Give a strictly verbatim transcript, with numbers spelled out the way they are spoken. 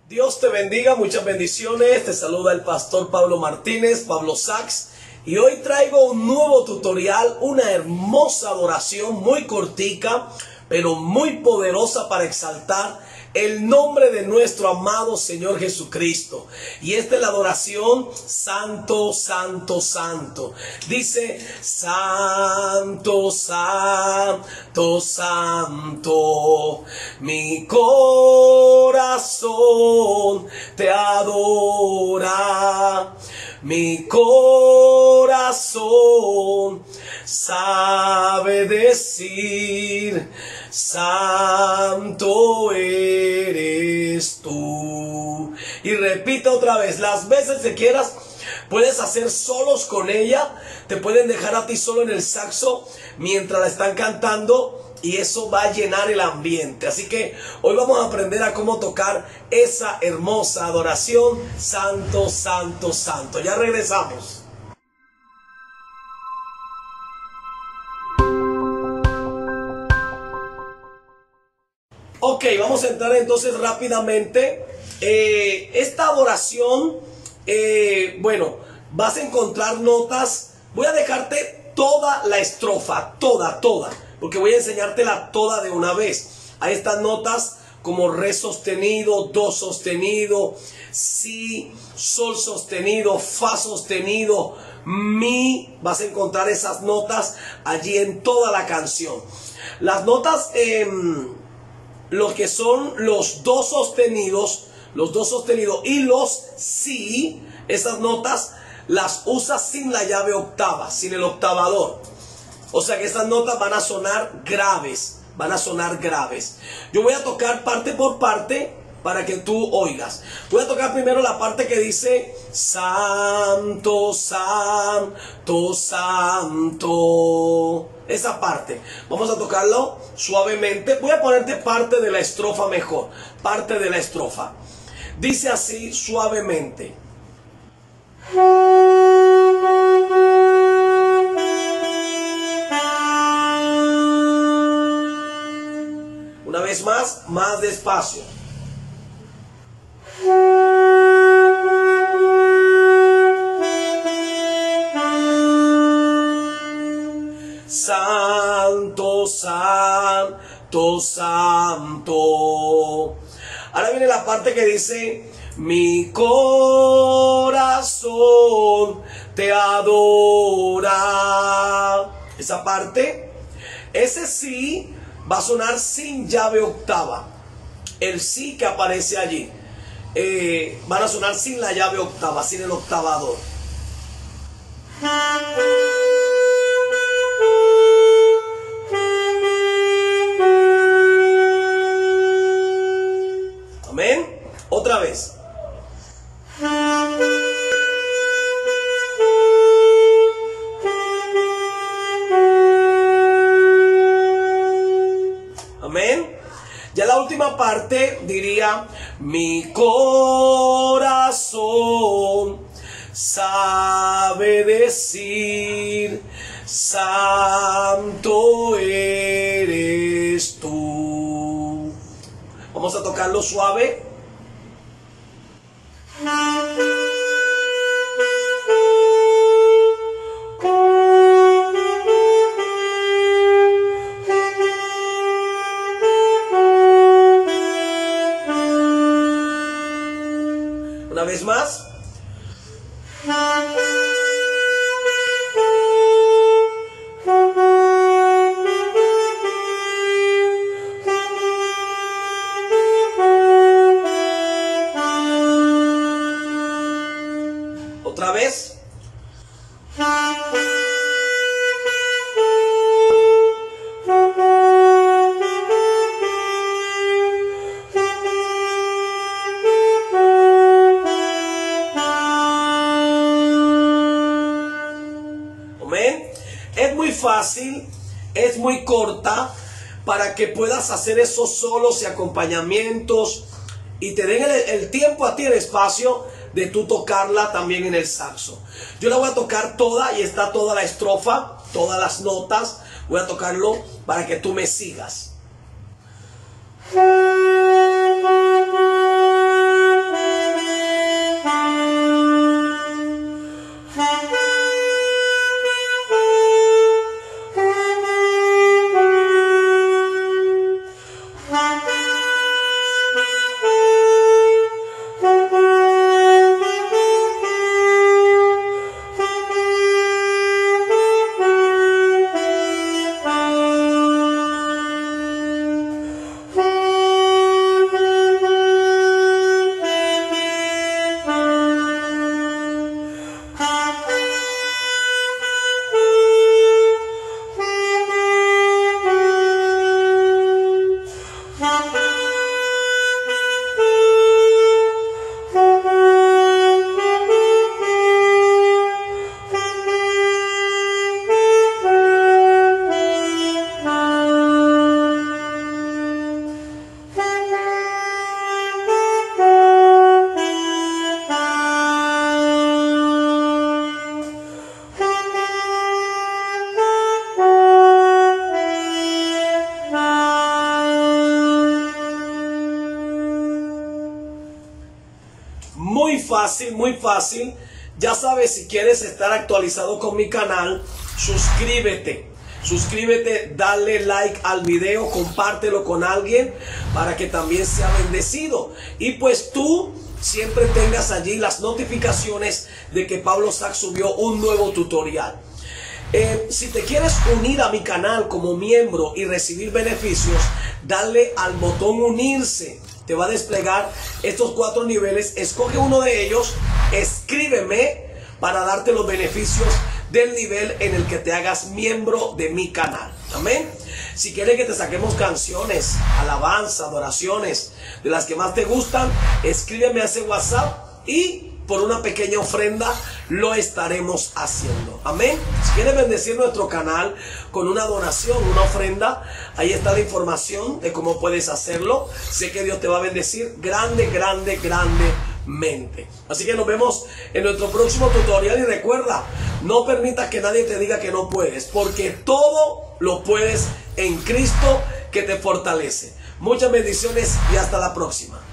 Dios te bendiga, muchas bendiciones. Te saluda el pastor Pablo Martínez, Pablo Sachs. Y hoy traigo un nuevo tutorial, una hermosa adoración muy cortica, pero muy poderosa para exaltar el nombre de nuestro amado Señor Jesucristo. Y esta es la adoración Santo, Santo, Santo. Dice Santo, Santo, Santo. Mi corazón te adora. Mi corazón sabe decir: Santo eres tú. Y repita otra vez, las veces que quieras. Puedes hacer solos con ella. Te pueden dejar a ti solo en el saxo mientras la están cantando, y eso va a llenar el ambiente. Así que hoy vamos a aprender a cómo tocar esa hermosa adoración Santo, Santo, Santo. Ya regresamos. Ok, vamos a entrar entonces rápidamente. Eh, esta adoración, eh, bueno, vas a encontrar notas. Voy a dejarte toda la estrofa, toda, toda, porque voy a enseñártela toda de una vez. Hay estas notas como re sostenido, do sostenido, si, sol sostenido, fa sostenido, mi. Vas a encontrar esas notas allí en toda la canción. Las notas, eh, lo que son los do sostenidos, los do sostenidos y los si, esas notas las usas sin la llave octava, sin el octavador. O sea que estas notas van a sonar graves, van a sonar graves. Yo voy a tocar parte por parte para que tú oigas. Voy a tocar primero la parte que dice Santo, Santo, Santo. Esa parte. Vamos a tocarlo suavemente. Voy a ponerte parte de la estrofa mejor. Parte de la estrofa. Dice así suavemente. Una vez más, más despacio. Santo, Santo, Santo. Ahora viene la parte que dice: mi corazón te adora. Esa parte, ese sí va a sonar sin llave octava. El sí que aparece allí, eh, van a sonar sin la llave octava, sin el octavador. Amén. Otra vez. Amén. Ya la última parte diría: mi corazón sabe decir: Santo eres tú. Vamos a tocarlo suave. Una vez más. Otra vez. Es muy fácil, es muy corta para que puedas hacer esos solos y acompañamientos y te den el, el tiempo a ti, el espacio de tú tocarla también en el saxo. Yo la voy a tocar toda y está toda la estrofa, todas las notas. Voy a tocarlo para que tú me sigas. fácil, muy fácil. Ya sabes, si quieres estar actualizado con mi canal, suscríbete. Suscríbete, dale like al video, compártelo con alguien para que también sea bendecido. Y pues tú siempre tengas allí las notificaciones de que Pablo Sack subió un nuevo tutorial. Eh, si te quieres unir a mi canal como miembro y recibir beneficios, dale al botón unirse. Te va a desplegar estos cuatro niveles. Escoge uno de ellos, escríbeme para darte los beneficios del nivel en el que te hagas miembro de mi canal. Amén. Si quieres que te saquemos canciones, alabanza, adoraciones, de las que más te gustan, escríbeme a ese WhatsApp y por una pequeña ofrenda lo estaremos haciendo. Amén. Si quieres bendecir nuestro canal con una donación, una ofrenda, ahí está la información de cómo puedes hacerlo. Sé que Dios te va a bendecir grande, grande, grandemente. Así que nos vemos en nuestro próximo tutorial y recuerda, no permitas que nadie te diga que no puedes, porque todo lo puedes en Cristo que te fortalece. Muchas bendiciones y hasta la próxima.